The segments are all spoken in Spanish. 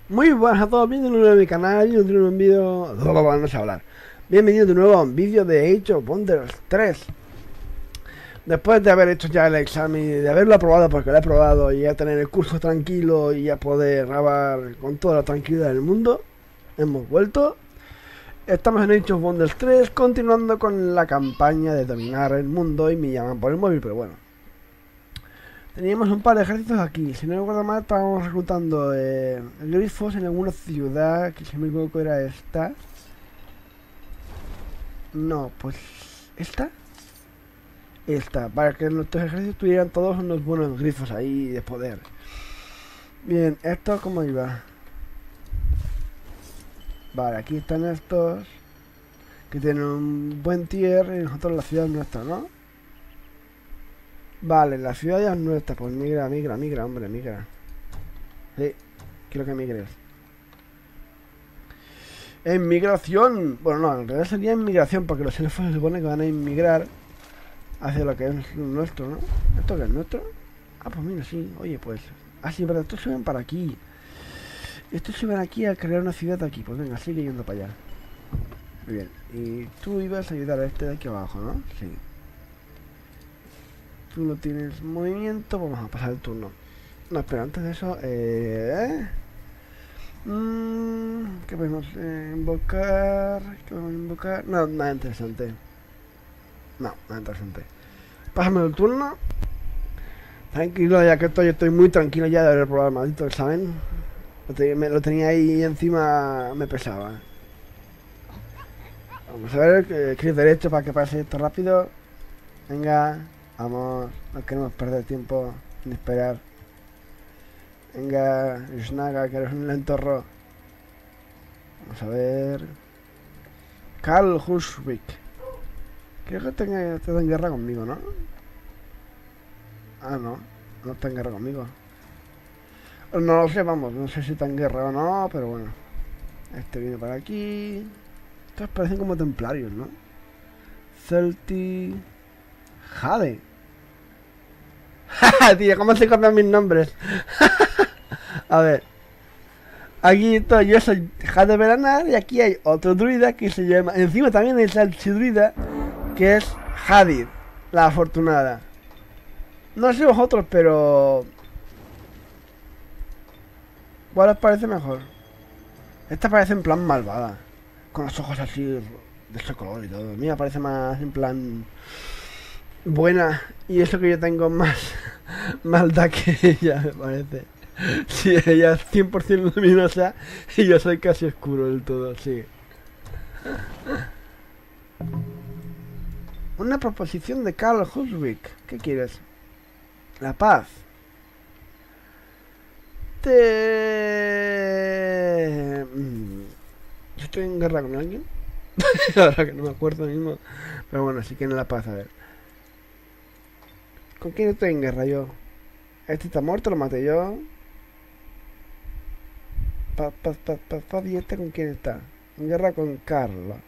Muy buenas a todos, bienvenidos de nuevo a mi canal y otro un vídeo... Vamos a hablar. Bienvenidos de nuevo a un vídeo de Age of Wonders 3. Después de haber hecho ya el examen y de haberlo aprobado, porque lo he aprobado, y ya tener el curso tranquilo y ya poder grabar con toda la tranquilidad del mundo, hemos vuelto. Estamos en Age of Wonders 3, continuando con la campaña de dominar el mundo, y me llaman por el móvil, pero bueno. Teníamos un par de ejércitos aquí. Si no me acuerdo mal, estábamos reclutando grifos en alguna ciudad, que si no me equivoco era esta. No, pues... ¿esta? Esta, para que nuestros ejércitos tuvieran todos unos buenos grifos ahí de poder. Bien, ¿esto cómo iba? Vale, aquí están estos, que tienen un buen tier, y nosotros la ciudad nuestra, ¿no? Vale, la ciudad ya es nuestra, pues migra, hombre, migra. Sí, quiero que migres. En migración. Bueno, no, en realidad sería en migración, porque los elfos se supone que van a inmigrar hacia lo que es nuestro, ¿no? ¿Esto qué es nuestro? Ah, pues mira, sí. Oye, pues... Ah, sí, pero estos se ven para aquí. Estos se ven aquí a crear una ciudad aquí. Pues venga, sigue yendo para allá. Muy bien. Y tú ibas a ayudar a este de aquí abajo, ¿no? Sí. Tú no tienes movimiento, vamos a pasar el turno. No, espera, antes de eso, ¿qué podemos invocar? ¿Qué podemos invocar? No, nada interesante. No, nada interesante. Pásame el turno. Tranquilo, ya que estoy muy tranquilo ya de haber probado el maldito examen. Lo tenía ahí y encima me pesaba. Vamos a ver, clic derecho para que pase esto rápido. Venga, vamos, no queremos perder tiempo ni esperar. Venga, Snaga, que eres un lentorro. Vamos a ver. Karl Hushwick. Creo que está en guerra conmigo, ¿no? Ah, no. No está en guerra conmigo. No lo sé, vamos. No sé si está en guerra o no, pero bueno. Este viene para aquí. Estos parecen como templarios, ¿no? Celti... Jade. ¡Ja, tío! ¿Cómo se cambian mis nombres? A ver. Aquí estoy, yo soy Jade Veranar, y aquí hay otro druida que se llama... Encima también hay el salchidruida, que es Hadid, la afortunada. No sé vosotros, pero... ¿cuál os parece mejor? Esta parece en plan malvada, con los ojos así de ese color y todo. A mí me parece más en plan... buena, y eso que yo tengo más maldad que ella, me parece. Sí, ella es 100% luminosa y yo soy casi oscuro del todo, sí. Una proposición de Karl Huswick. ¿Qué quieres? La paz. ¿Yo estoy en guerra con alguien? Ahora que no me acuerdo mismo. Pero bueno, sí que en la paz, a ver. ¿Con quién estoy en guerra yo? Este está muerto, lo maté yo. ¿Y este con quién está? En guerra con Carla.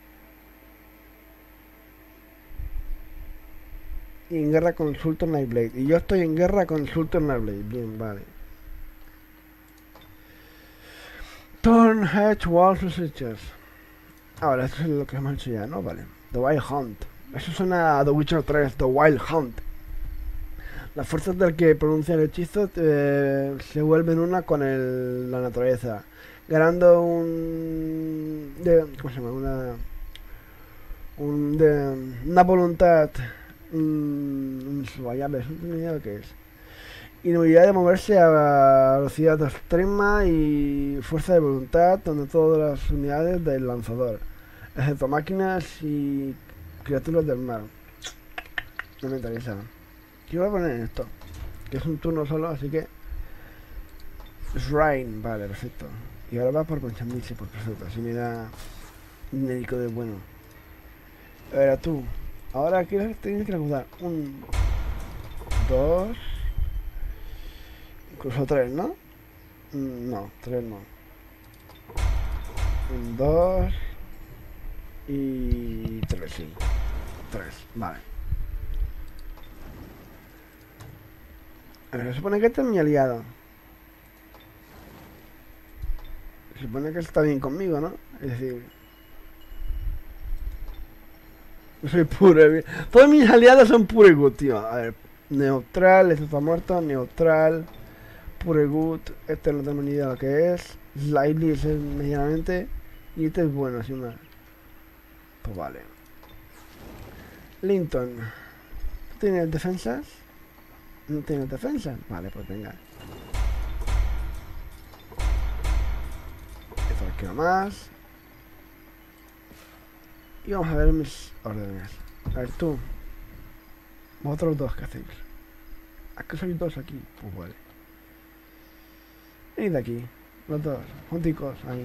Y en guerra con Sultan Nightblade. Y yo estoy en guerra con Sultan Nightblade. Bien, vale. Torn Hedge Walls Researchers. Ahora, esto es lo que hemos hecho ya, ¿no? Vale. The Wild Hunt. Eso suena a The Witcher 3, The Wild Hunt. Las fuerzas del que pronuncia el hechizo se vuelven una con la naturaleza, ganando ¿cómo se llama? Una voluntad insubordinable, no tengo ni idea de qué es. Inhabilidad de moverse a velocidad extrema y fuerza de voluntad, donde todas las unidades del lanzador, excepto máquinas y criaturas del mar. No me interesa. Yo voy a poner esto, que es un turno solo, así que... Shrine, vale, perfecto. Y ahora va por Conchambiche, pues perfecto, así me da un médico de bueno. A ver, tú. Ahora tienes que reclutar 1, 2, incluso 3, ¿no? No, 3 no. 1, 2 y 3, sí. 3, vale. A ver, se supone que este es mi aliado. Se supone que está bien conmigo, ¿no? Es decir, yo soy puro. Todos mis aliados son pure good, tío. A ver, neutral, este está muerto, neutral, pure good. Este no tengo ni idea de lo que es. Slightly es medianamente. Y este es bueno, así una. Pues vale. Linton. ¿Tú tienes defensas? ¿No tienes defensas? Vale, pues venga. Esto lo quiero más. Y vamos a ver mis órdenes. A ver tú. Vosotros dos, ¿qué hacéis? ¿A qué sois dos aquí? Pues vale. Venid de aquí. Los dos. Junticos. Ahí.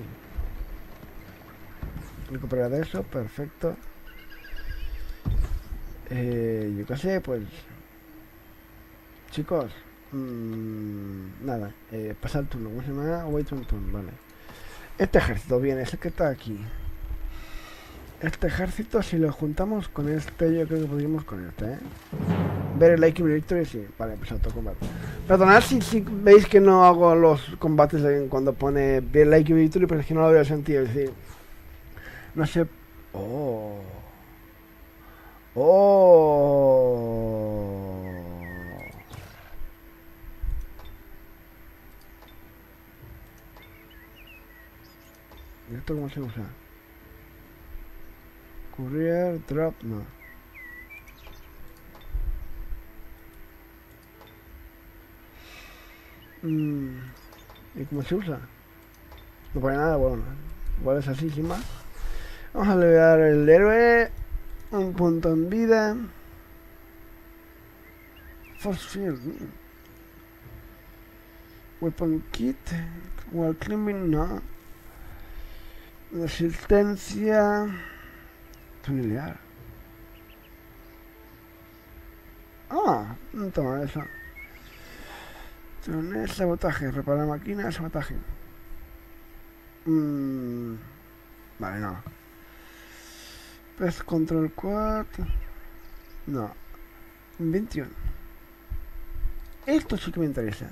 Recuperar de eso. Perfecto. Yo qué sé, pues... Chicos. Nada. Pasar el turno. ¿Cómo se llama? Wait un turno. Vale. Este ejército viene. Es el que está aquí. Este ejército, si lo juntamos con este, yo creo que podríamos con este, ¿eh? Ver el Like Victory, sí. Vale, pues autocombate. Perdonad si veis que no hago los combates cuando pone ver Like Victory, pero es que no lo veo sentido. Es decir, no sé. Oh. Oh. ¿Y esto cómo se usa? Courier, drop, no. ¿Y cómo se usa? No pone nada, bueno. Igual es así, sin más. Vamos a elevar el héroe. Un punto en vida. Force Field. Weapon Kit. Wall Climbing, no. Resistencia. Tunelear. Ah, toma eso. Tunel, sabotaje, reparar máquina, sabotaje. Vale, no. Pest Control Quad. No. 21. Esto sí que me interesa.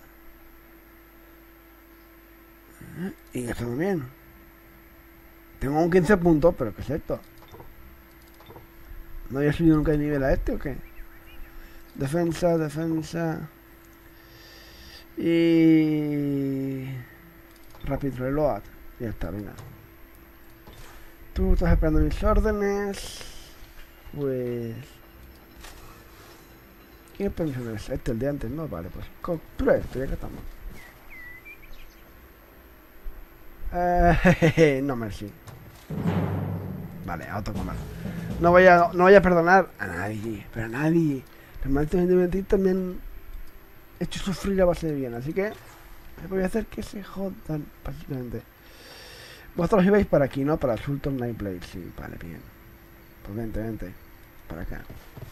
Y ya está bien. Tengo un 15 puntos, pero ¿qué es esto? ¿No había subido nunca de nivel a este o qué? Defensa, defensa. Y... Rapid Reload. Ya está, venga. Tú estás esperando mis órdenes. Pues... ¿Qué permisión es? Este, el de antes, ¿no? Vale, pues captura esto, ya que estamos. No, merci. Vale, autocombate. No voy a perdonar a nadie, pero a nadie. Permanentemente también he hecho sufrir a base de bien, así que voy a hacer que se jodan, básicamente. Vosotros ibais para aquí, ¿no? Para Sultan Nightblade, sí, vale, bien. Pues vente. Para acá.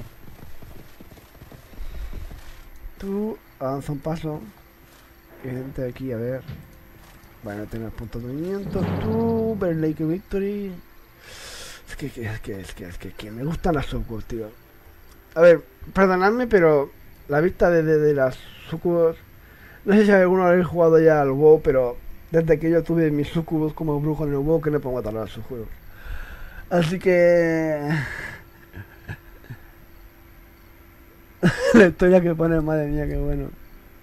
Tú avanza un paso. Y vente aquí, a ver. Bueno, tener puntos de movimiento. Tú, ver Lake Victory. Es que me gustan las sucubos, tío. A ver, perdonadme, pero la vista de las sucubos... No sé si alguno habéis jugado ya al WoW, pero desde que yo tuve mis sucubos como brujo en el WoW, que no puedo matar a los sucubos. Así que... La historia que pone, madre mía, qué bueno.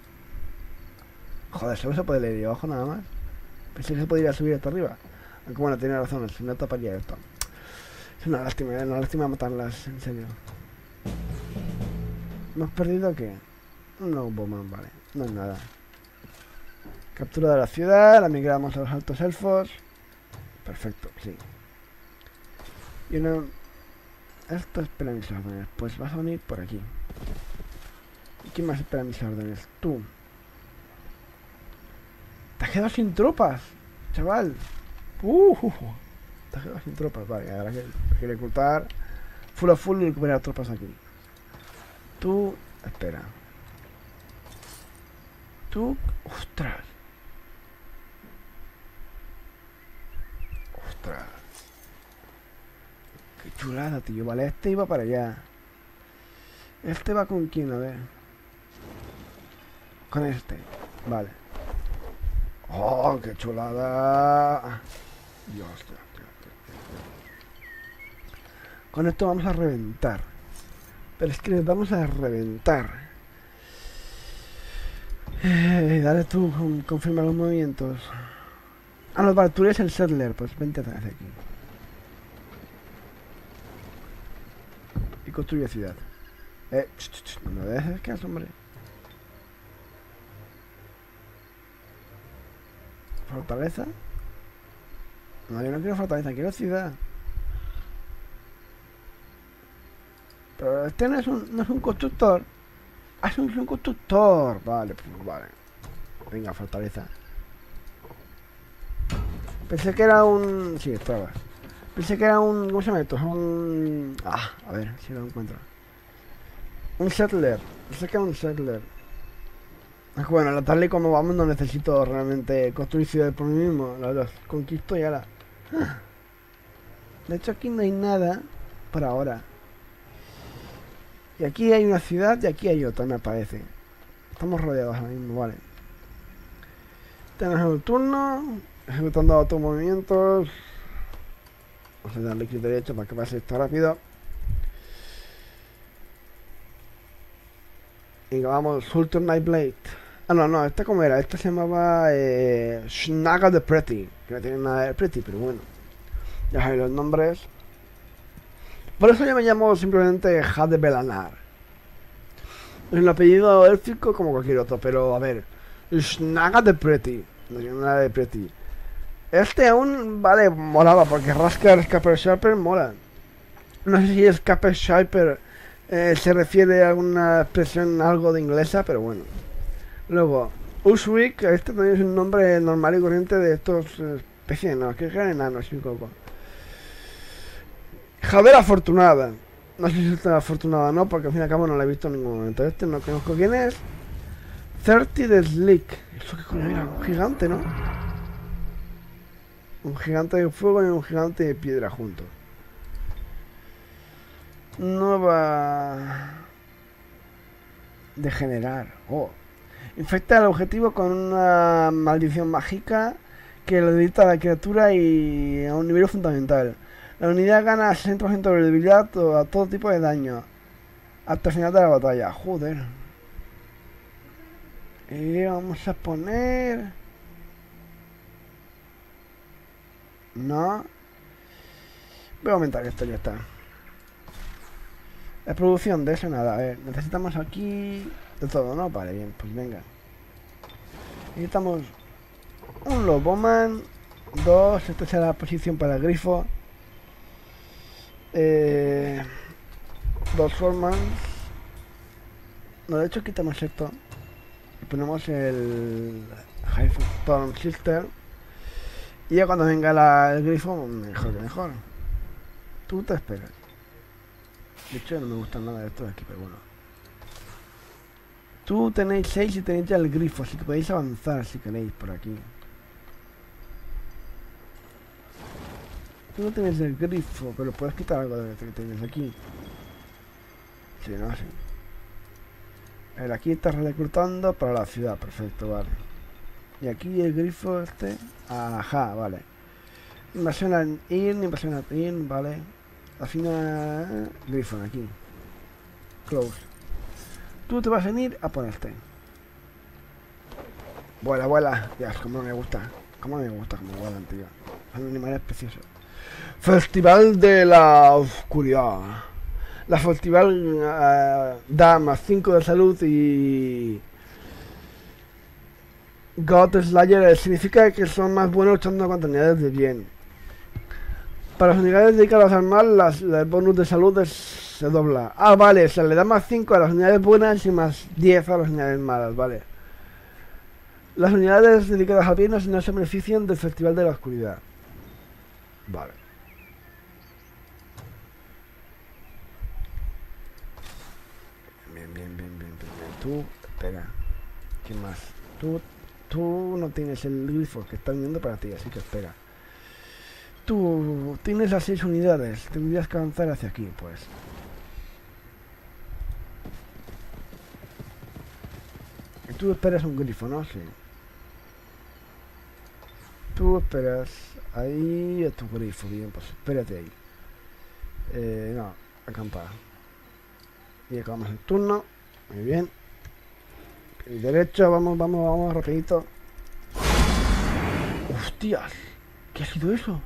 Joder, solo se puede leer ahí abajo nada más. Pensé que se podría subir hasta arriba. Aunque bueno, tiene razón, si no taparía esto. Es una lástima matarlas, en serio. ¿Hemos perdido qué? No, Bowman, vale. No es nada. Captura de la ciudad, la migramos a los altos elfos. Perfecto, sí. Y uno... Esto espera mis órdenes. Pues vas a venir por aquí. ¿Y quién más espera mis órdenes? Tú. Te has quedado sin tropas, chaval. Te has quedado sin tropas. Vale, ahora hay que reclutar full a full y recuperar tropas aquí. Tú, espera. Tú, ostras. Ostras. Qué chulada, tío. Vale, este iba para allá. Este va con quién, a ver. Con este. Vale. Oh, qué chulada. Dios, Dios, Dios. Con esto vamos a reventar. Pero es que les vamos a reventar. Dale tú, confirma los movimientos. Ah, no, vale, tú eres el settler. Pues vente hacia aquí. Y construye ciudad. No me dejes que hombre. ¿Fortaleza? No, yo no quiero fortaleza, quiero ciudad. Pero este no es un constructor. Ah, es un constructor. Vale, pues vale. Venga, fortaleza. Pensé que era un... Sí, estaba. Pensé que era un... ¿Cómo se llama esto? A ver si lo encuentro. Un settler. Pensé que era un settler. Bueno, tal y como vamos no necesito realmente construir ciudades por mí mismo. Los conquisto y ahora. De hecho aquí no hay nada por ahora. Y aquí hay una ciudad y aquí hay otra, me parece. Estamos rodeados ahora mismo, vale. Tenemos el turno. Ejecutando automovimientos. Vamos a darle clic derecho para que pase esto rápido. Y vamos, Sultan Nightblade. Ah, no, ¿esta cómo era? Esta se llamaba Snaga the Pretty. Que no tiene nada de pretty, pero bueno. Ya sabéis los nombres. Por eso yo me llamo simplemente Jade Belanar. Es un apellido élfico como cualquier otro, pero a ver. Snaga the Pretty. No tiene nada de pretty. Este aún, vale, molaba, porque Raskar Scapper Sharper mola. No sé si Scapper Sharper se refiere a alguna expresión algo de inglesa, pero bueno. Luego, Uswick, este también es un nombre normal y corriente de estos especies, no, es que eran enanos, un poco. Javier Afortunada. No sé si está afortunada o no, porque al fin y al cabo no la he visto en ningún momento. Este no conozco quién es. 30 de Slick. Eso que coño era, un gigante, ¿no? Un gigante de fuego y un gigante de piedra juntos. Nueva... Degenerar. Oh. Infecta al objetivo con una maldición mágica que lo debilita a la criatura y a un nivel fundamental. La unidad gana 60% de debilidad a todo tipo de daño hasta el final de la batalla. Joder. Y vamos a poner... No. Voy a aumentar esto, ya está. La producción de eso nada. A ver, necesitamos aquí de todo, ¿no? Vale, bien, pues venga. Necesitamos un Loboman. 2, esta será la posición para el grifo. 2 Formans. No, de hecho quitamos esto. Y ponemos el High Storm Sister. Y ya cuando venga el grifo, mejor que mejor. Tú te esperas. De hecho no me gusta nada de esto de aquí, pero bueno. Tú tenéis 6 y tenéis ya el grifo, así que podéis avanzar si queréis por aquí. Tú no tienes el grifo, pero puedes quitar algo de lo que tienes aquí. Sí, no, sí. A ver, aquí estás reclutando para la ciudad, perfecto, vale. Y aquí el grifo este. Ajá, vale. Invasión al invasión al in, vale. Al final, grifo aquí. Close. Tú te vas a venir a por este. Vuela, vuela. Dios, cómo me gusta. Cómo me gusta como vuelan, tío. Son animales preciosos. Festival de la Oscuridad. La festival da más 5 de salud y... God Slayer significa que son más buenos luchando contra unidades de bien. Para las unidades dedicadas al mal, el bonus de salud se dobla. Ah, vale, o sea, le da más 5 a las unidades buenas y más 10 a las unidades malas, vale. Las unidades dedicadas al bien no se benefician del Festival de la Oscuridad. Vale. Bien, bien, bien, bien, bien. Tú, espera. ¿Quién más? Tú no tienes el grifo que está viniendo para ti, así que espera. Tú tienes las 6 unidades. Tendrías que avanzar hacia aquí, pues. Y tú esperas un grifo, ¿no? Sí. Tú esperas ahí a tu grifo. Bien, pues espérate ahí. No, acampar. Y acabamos el turno. Muy bien. Y derecho, vamos, rapidito. ¡Hostias! ¿Qué ha sido eso?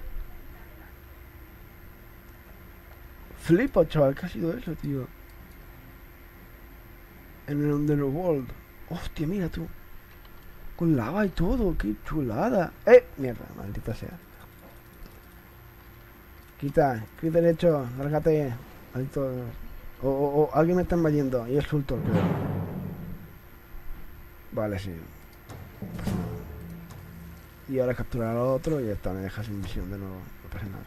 Flipa, chaval, ¿qué ha sido eso, tío? En el Underworld. Hostia, mira tú. Con lava y todo, qué chulada. Mierda, maldita sea. Quita, clic derecho, lárgate. Maldito. O alguien me está invadiendo. Y es Sultor, creo. Vale, sí. Y ahora capturar al otro y ya está, me dejas sin misión de nuevo. No pasa nada.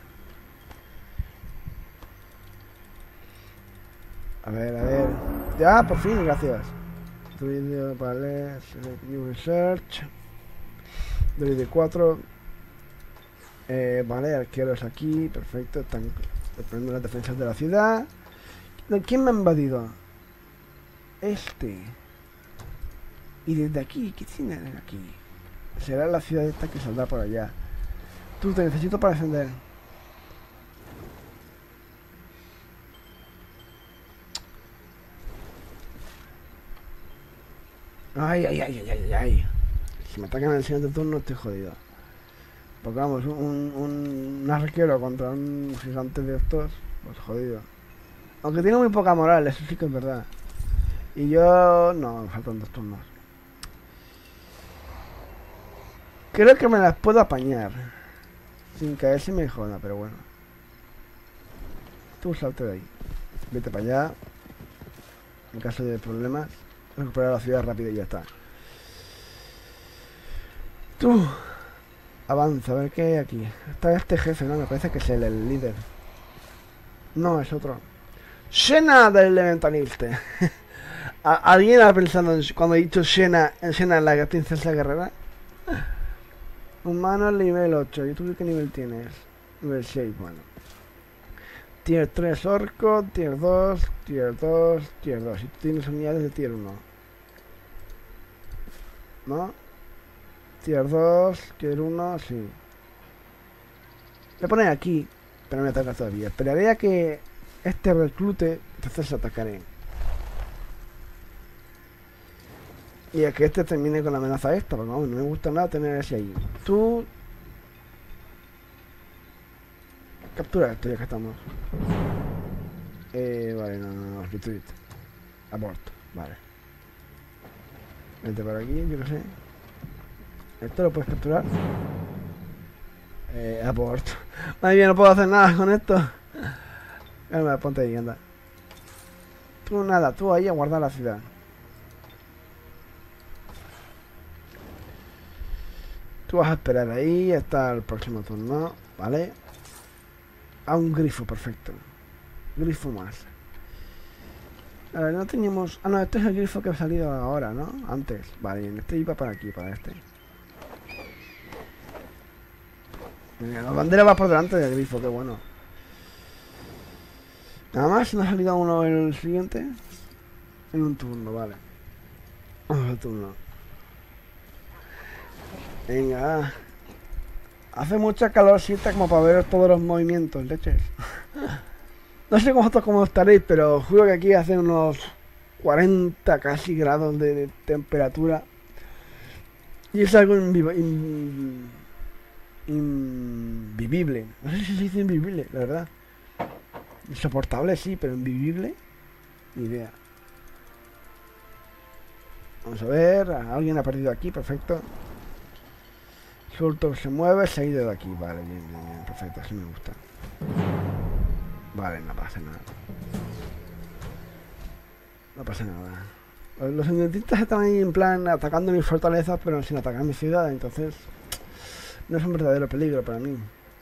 A ver. Ya, por fin, gracias. Video, vale. New Research. Druid 4. Vale, arqueros aquí. Perfecto. Están poniendo las defensas de la ciudad. ¿Quién me ha invadido? Este. Y desde aquí, ¿qué tiene aquí? Será la ciudad esta que saldrá por allá. Tú, te necesito para defender. Ay. Si me atacan en el siguiente turno estoy jodido. Porque vamos, un arquero contra un gigante de estos, pues jodido. Aunque tiene muy poca moral, eso sí que es verdad. Y yo... no, me faltan 2 turnos. Creo que me las puedo apañar. Sin caer si me joda, pero bueno. Tú salte de ahí. Vete para allá. En caso de problemas, recuperar la ciudad rápido y ya está. Tú. Avanza, a ver qué hay aquí. Está este jefe, ¿no? Me parece que es el líder. No, es otro. Xena del Elementaliste. ¿Alguien ha pensado cuando he dicho Xena en la princesa guerrera? Humano nivel 8. ¿Y tú qué nivel tienes? Nivel 6, bueno. Tier 3 orco, tier 2, tier 2, tier 2. Y tú tienes unidades de tier 1. ¿No? Tier 2, tier 1, sí. Le ponen aquí, pero no me ataca todavía. Esperaré a que este reclute, entonces atacaré. Y a que este termine con la amenaza esta, porque no me gusta nada tener ese ahí. Tú... captura esto ya que estamos. Vale, no, retreat. Abort, vale. Vente por aquí, yo qué sé. ¿Esto lo puedes capturar? Abort. Madre mía, no puedo hacer nada con esto. Venga, ponte ahí, anda. Tú nada, tú ahí a guardar la ciudad. Tú vas a esperar ahí hasta el próximo turno, ¿vale? A un grifo, perfecto. Grifo más. A ver, no teníamos... ah, no, este es el grifo que ha salido ahora, ¿no? Antes. Vale, este iba para aquí, para este. Mira, la bandera va por delante del grifo, qué bueno. Nada más, ¿no ha salido uno en el siguiente? En un turno, vale. Vamos al turno. Venga. Hace mucha calorcita como para ver todos los movimientos, leches. No sé cómo estaréis, pero juro que aquí hace unos 40 casi grados de temperatura. Y es algo invivible. No sé si se dice invivible, la verdad. Insoportable sí, pero invivible, ni idea. Vamos a ver, alguien ha perdido aquí, perfecto. Sultor se mueve, se ha ido de aquí, vale, bien, perfecto, así me gusta. Vale, no pasa nada. No pasa nada. Los indentistas están ahí en plan atacando mis fortalezas, pero sin atacar mi ciudad, entonces no es un verdadero peligro para mí.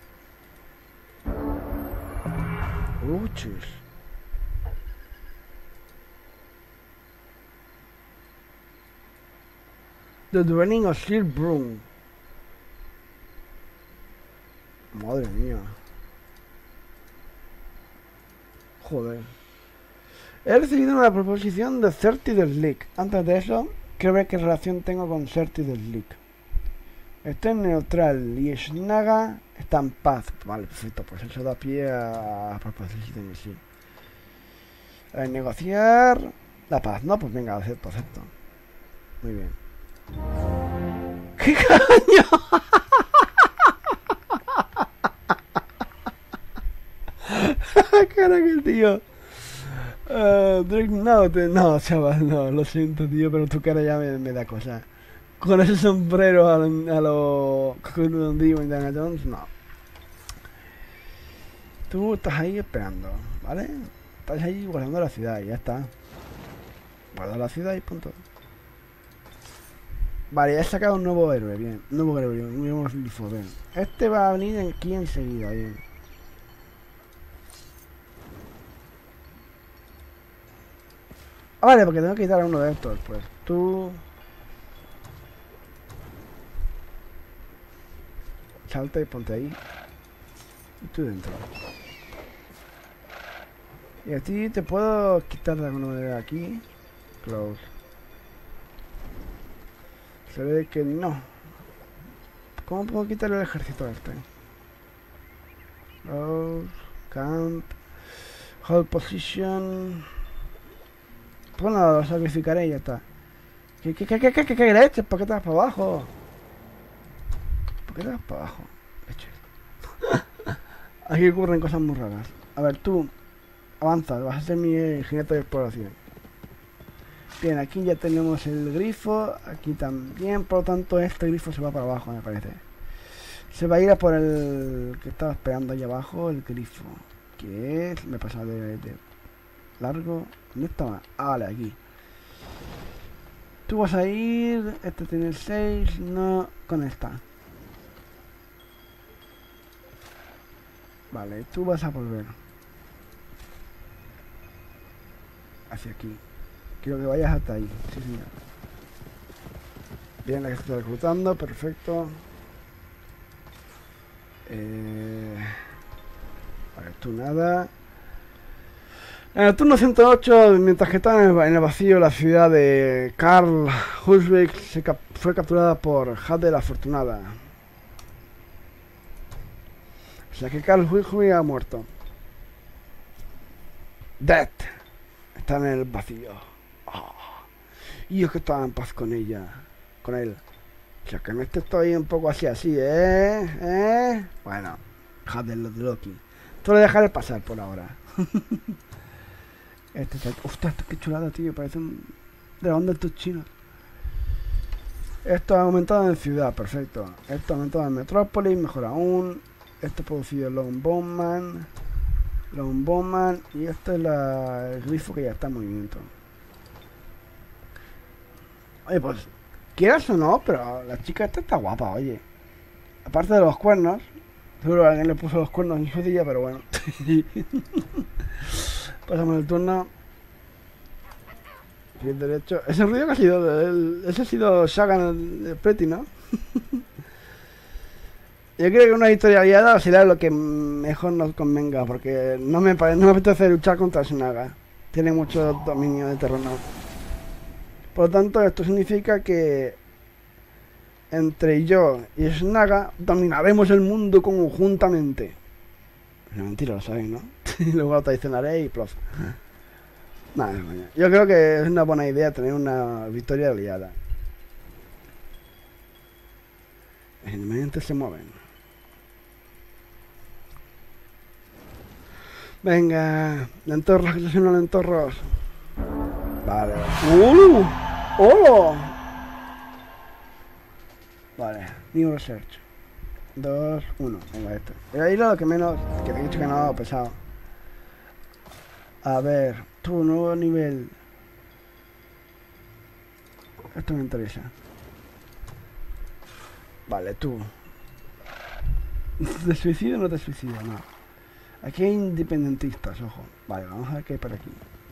Chis. The Dwelling of Sir Broom. Madre mía. Joder. He recibido una proposición de Certi del League. Antes de eso, quiero ver qué relación tengo con Certi del League. Este es neutral y Snaga está en paz. Vale, perfecto, pues eso da pie a proposición, sí. Negociar la paz, ¿no? Pues venga, acepto. Muy bien. ¿Qué coño? Cara que el tío. Drake, no, chaval, no, lo siento, tío, pero tu cara ya me da cosa. Con ese sombrero a lo Cocodrilo Indiana Jones, no. Tú estás ahí esperando, ¿vale? Estás ahí guardando la ciudad y ya está. Guarda la ciudad y punto. Vale, ya he sacado un nuevo héroe, bien. Un nuevo grifo, bien. Este va a venir aquí enseguida, bien. Ah, vale, porque tengo que quitar a uno de estos, pues. Tú... salta y ponte ahí. Y tú dentro. Y a ti te puedo quitar de alguna manera aquí. Close. Se ve que no. ¿Cómo puedo quitarle el ejército a este? Close. Camp. Hold position. Pues nada, lo sacrificaré y ya está. ¿Qué leche? ¿Por qué te vas para abajo? ¿Por qué te vas para abajo? Leche. Aquí ocurren cosas muy raras. A ver, tú, avanza, vas a ser mi jinete de exploración. Bien, aquí ya tenemos el grifo, aquí también, por lo tanto este grifo se va para abajo, me parece. Se va a ir a por el que estaba esperando ahí abajo, el grifo. Que es, me he pasado de largo. ¿Dónde estaba? Ah, vale, aquí. Tú vas a ir, este tiene 6, no, con esta. Vale, tú vas a volver hacia aquí. Quiero que vayas hasta ahí. Sí, señor. Bien, la que está reclutando, perfecto. Vale, tú nada. En el turno 108, mientras que está en el vacío, la ciudad de Karl Husvik fue capturada por Jade la Afortunada. O sea que Karl Husvik ha muerto. Dead. Está en el vacío. Oh. Y yo que estaba en paz con ella. Con él. O sea que en este estoy un poco así, ¿eh? Bueno. Jade de Loki. Te lo dejaré pasar por ahora. Ostras, qué chulada, tío. Parece un dragón de estos chinos. Esto ha aumentado en ciudad, perfecto. Esto ha aumentado en metrópolis, mejor aún. Esto ha producido Longbowman. Y esto es el grifo que ya está en movimiento. Oye, pues, quieras o no, pero la chica esta está guapa, oye. Aparte de los cuernos. Seguro que alguien le puso los cuernos en su día, pero bueno. Pasamos el turno. Bien derecho. Ese ruido que ha sido ese ha sido Shagan Pretty, ¿no? Yo creo que una historia aliada será lo que mejor nos convenga, porque no me apetece luchar contra Snaga. Tiene mucho dominio de terreno. Por lo tanto, esto significa que entre yo y Snaga dominaremos el mundo conjuntamente. No, mentira, lo sabéis, ¿no? Luego lo traicionaré y plof. Nada, yo creo que es una buena idea tener una victoria aliada. Generalmente se mueven. Venga, lentorros, que yo soy unos lentorros. Vale. ¡Oh! Vale, New Research. 2, 1. Venga, esto. Ahí lo que menos. Que te he dicho que no, pesado. A ver, tu nuevo nivel. Esto me interesa. Vale, tú. ¿Te suicidio o no te suicidio? No. Aquí hay independentistas, ojo. Vale, vamos a ver qué hay por aquí.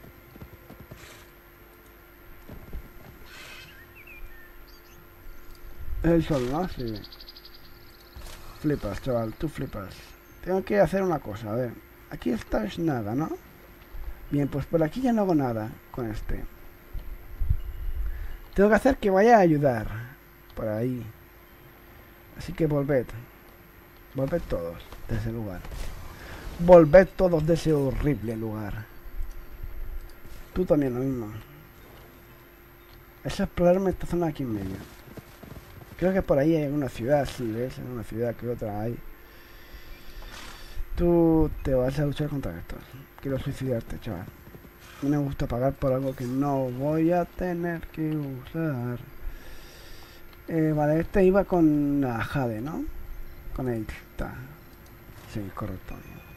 Es el sol, ¿no? Sí. Flipas, chaval, tú flipas. Tengo que hacer una cosa, a ver. Aquí está es nada, ¿no? Bien, pues por aquí ya no hago nada con este. Tengo que hacer que vaya a ayudar. Por ahí. Así que volved. Volved todos de ese lugar. Volved todos de ese horrible lugar. Tú también lo mismo. Es explorarme esta zona aquí en medio. Creo que por ahí hay una ciudad, sí, ¿ves? En una ciudad que otra hay. Tú te vas a luchar contra estos. Quiero suicidarte, chaval. No me gusta pagar por algo que no voy a tener que usar. Vale, este iba con la Jade, ¿no? Con esta. Sí, correcto.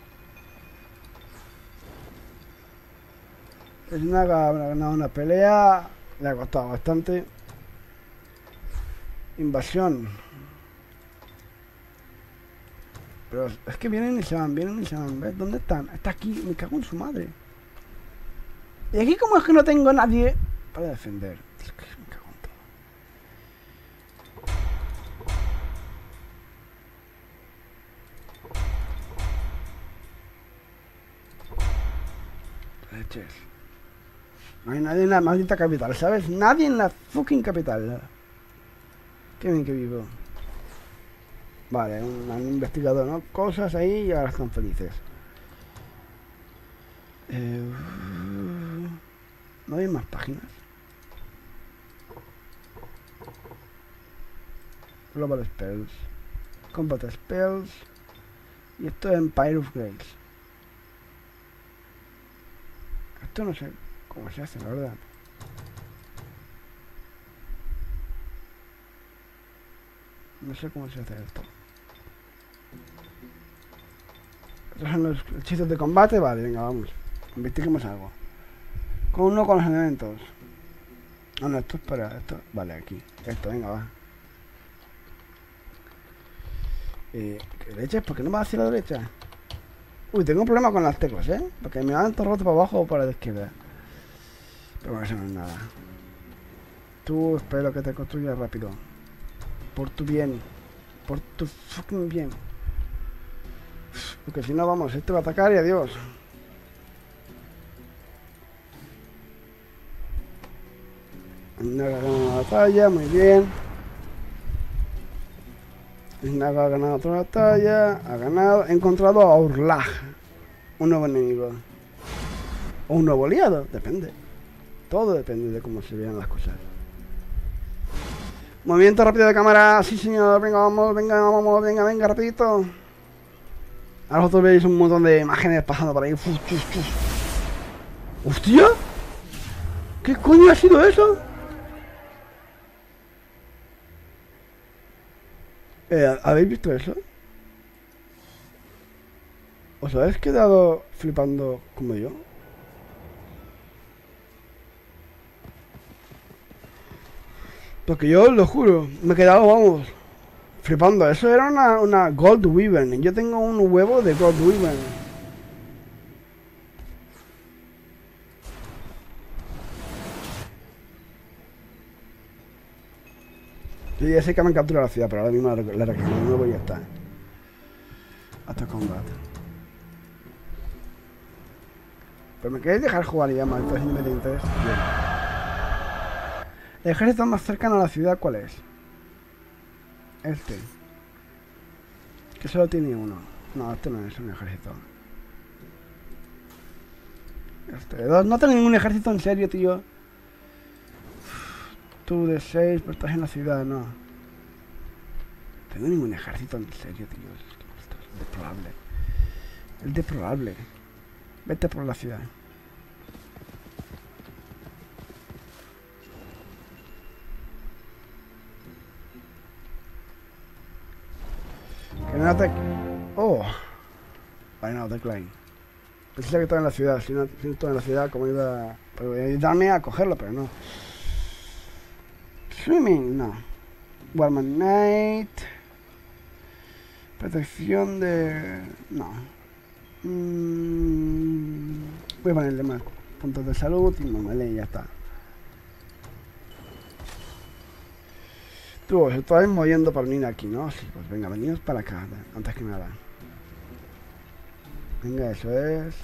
El Naga ha ganado una pelea. Le ha costado bastante. Invasión. Pero es que vienen y se van, ¿ves? ¿Dónde están? Está aquí, me cago en su madre. Y aquí como es que no tengo nadie para defender. Es que me cago en todo. Leches. No hay nadie en la maldita capital, ¿sabes? Nadie en la fucking capital. Qué bien que vivo. Vale, han investigado, ¿no? Cosas ahí y ahora están felices. ¿No hay más páginas? Global Spells. Combat Spells. Y esto es Empire of Grace. Esto no sé cómo se hace, la verdad. No sé cómo se hace esto. Estos son los hechizos de combate. Vale, venga, vamos. Investiguemos algo. Con uno con los elementos. Ah, no, esto es para... Esto. Vale, aquí. Esto, venga, va. ¿Qué leches? ¿Por qué no va hacia la derecha? Uy, tengo un problema con las teclas, ¿eh? Porque me van todo roto para abajo o para la izquierda. Pero bueno, eso no es nada. Tú espero que te construyas rápido. Por tu bien. Por tu fucking bien. Porque si no, vamos, este va a atacar y adiós. Naga ha ganado una batalla, muy bien. Naga ha ganado otra batalla. Ha ganado. He encontrado a Urlag. Un nuevo enemigo. O un nuevo aliado, depende. Todo depende de cómo se vean las cosas. Movimiento rápido de cámara, sí señor, venga, vamos, venga, rapidito. Ahora vosotros veis un montón de imágenes pasando por ahí. ¡Hostia! ¿Qué coño ha sido eso? ¿Habéis visto eso? ¿Os habéis quedado flipando como yo? Porque yo lo juro, me he quedado, vamos, flipando. Eso era una Gold Wyvern. Yo tengo un huevo de Gold Wyvern. Yo ya sé que me han capturado la ciudad, pero ahora mismo la reclamo de nuevo y ya está. Hasta combate. Pero me queréis dejar jugar ya, malditos independientes. Bien. El ejército más cercano a la ciudad, ¿cuál es? Este. Que solo tiene uno. No, este no es un ejército. Este. No tengo ningún ejército en serio, tío. Tú de 6, pero estás en la ciudad, no. No tengo ningún ejército en serio, tío. Esto es deplorable. Es deplorable. Vete por la ciudad. Que no te... Oh. Vale, no, decline. Pensé que estaba en la ciudad. Si no estaba en la ciudad, como iba a ayudarme a cogerlo, pero no. Swimming, no. Warman Night. Protección de... No. Voy a ponerle más puntos de salud y vale, y ya está. Tú, os estáis moviendo para venir aquí, ¿no? Sí, pues venga, venidos para acá, antes que nada. Venga, eso es.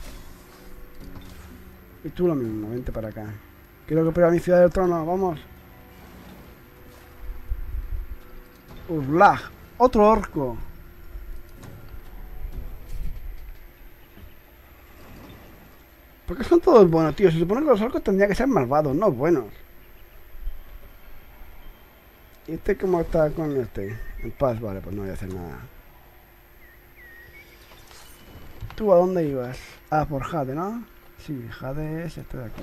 Y tú lo mismo, vente para acá. Quiero recuperar mi ciudad del trono, vamos. Urlag. Otro orco. Porque son todos buenos, tío. Se supone que los orcos tendrían que ser malvados, no buenos. ¿Y este cómo está con este? En paz, vale, pues no voy a hacer nada. ¿Tú a dónde ibas? Ah, por Jade, ¿no? Sí, Jade es este de aquí.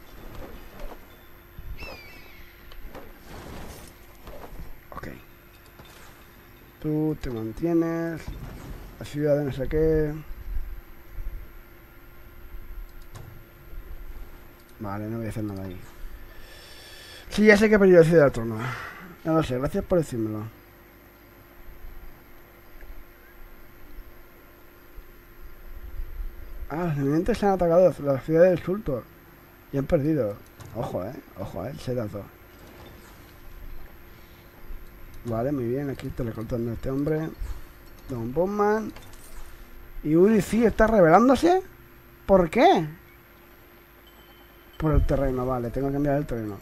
Ok. Tú te mantienes. La ciudad de no sé qué. Vale, no voy a hacer nada ahí. Sí, ya sé que he perdido el Ciudad del Trono. No lo sé, gracias por decírmelo. Ah, los eminentes se han atacado la ciudad del Sultor. Y han perdido. Ojo, ese dato. Vale, muy bien, aquí estoy recortando a este hombre. Don Bowman. Y Uri sí está revelándose. ¿Por qué? Por el terreno, vale, tengo que cambiar el terreno.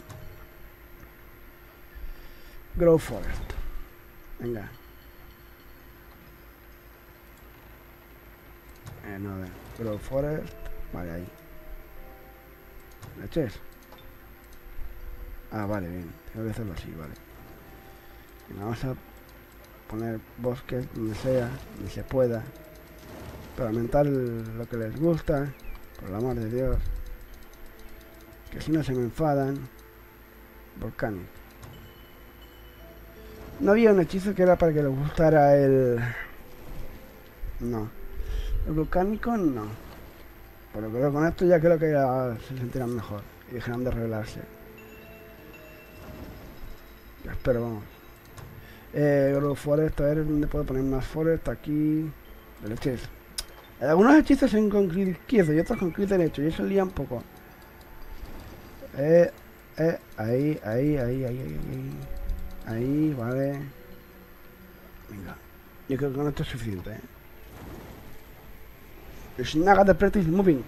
Grow Forest. Venga. No, Grow Forest. Vale, ahí. ¿Leches? Ah, vale, bien. Tengo que hacerlo así, vale. Y vamos a poner bosques donde sea, donde se pueda. Para aumentar lo que les gusta. Por el amor de Dios. Que si no se me enfadan. Volcánico. No había un hechizo que era para que les gustara el... No. El volcánico no. Pero con esto ya creo que ya se sentirán mejor. Y dejarán de revelarse. Ya espero, vamos. Grow Forest, a ver dónde puedo poner más Forest. Aquí. De leches. Hay algunos hechizos en con clic izquierdo y otros con clic derecho. Y eso lía un poco. Ahí. Ahí, vale. Venga. Yo creo que con esto es suficiente, Snaga de practice moving.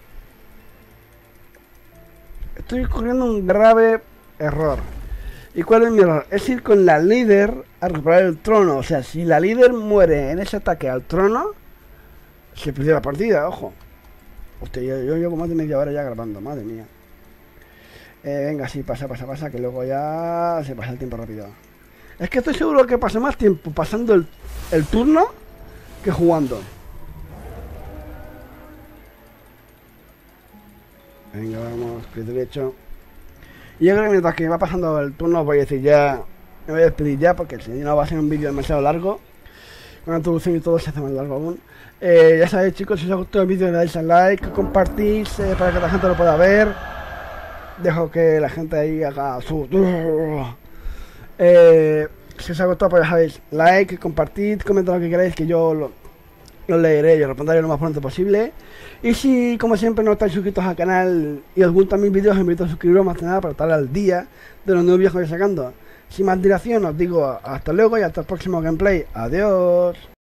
Estoy corriendo un grave error. ¿Y cuál es mi error? Es ir con la líder a recuperar el trono. O sea, si la líder muere en ese ataque al trono, se pierde la partida, ojo. Hostia, yo llevo más de media hora ya grabando, madre mía. Venga, sí, pasa, que luego ya se pasa el tiempo rápido. Es que estoy seguro que pasa más tiempo pasando el turno que jugando. Venga, vamos, clic derecho. Y yo creo que mientras que va pasando el turno voy a decir ya, me voy a despedir ya porque si no va a ser un vídeo demasiado largo. Con la introducción y todo se hace más largo aún. Ya sabéis, chicos, si os ha gustado el vídeo le dais al like, compartís para que la gente lo pueda ver. Dejo que la gente ahí haga su... si os ha gustado, pues ya sabéis, like, compartid, comentad lo que queráis, que yo lo leeré y os responderé lo más pronto posible. Y si, como siempre, no estáis suscritos al canal y os gustan mis vídeos, os invito a suscribiros más que nada para estar al día de los nuevos vídeos que voy sacando. Sin más dilación, os digo hasta luego y hasta el próximo gameplay. Adiós.